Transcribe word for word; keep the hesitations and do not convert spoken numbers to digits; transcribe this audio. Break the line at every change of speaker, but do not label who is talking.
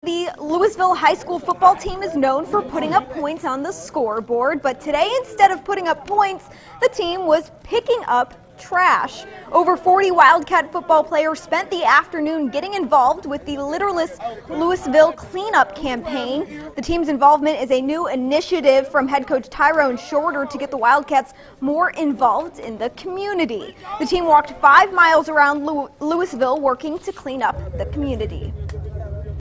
The Louisville high school football team is known for putting up points on the scoreboard, but today, instead of putting up points, the team was picking up trash. Over forty Wildcat football players spent the afternoon getting involved with the Literless Louisville cleanup campaign. The team's involvement is a new initiative from head coach Tyrone Shorter to get the Wildcats more involved in the community. The team walked five miles around Louisville working to clean up the community.